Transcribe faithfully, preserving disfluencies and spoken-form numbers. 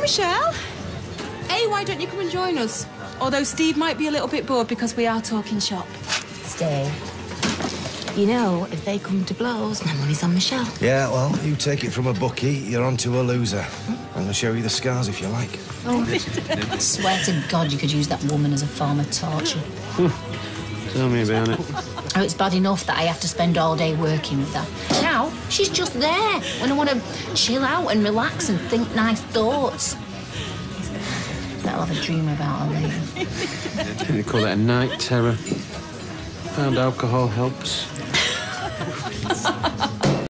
Michelle. Hey, why don't you come and join us? Although Steve might be a little bit bored because we are talking shop. Stay. You know, if they come to blows, my money's on Michelle. Yeah, well, you take it from a bookie, you're onto a loser. I'm going to show you the scars if you like. Oh, I swear to God you could use that woman as a form of torture. Tell me about it. Oh, it's bad enough that I have to spend all day working with her. Now, she's just there when I want to chill out and relax and think nice thoughts. Bet I'll have a dream about her later. I think they call it a night terror. Found alcohol helps.